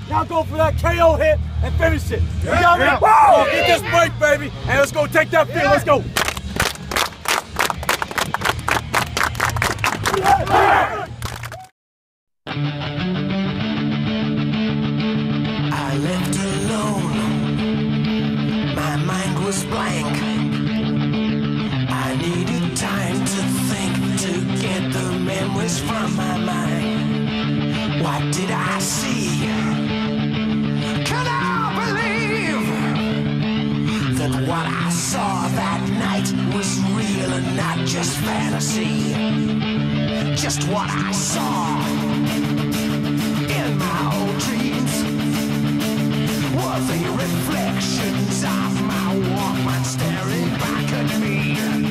Now go for that KO hit and finish it. You got me? Yeah. Come on, get this break, baby. And let's go take that field. Let's go. I left alone. My mind was blank. I needed time to think, to get the memories from my mind. What did I see? Can I believe that what I saw that night was real and not just fantasy? Just what I saw in my old dreams were the reflections of my Walkman staring back at me.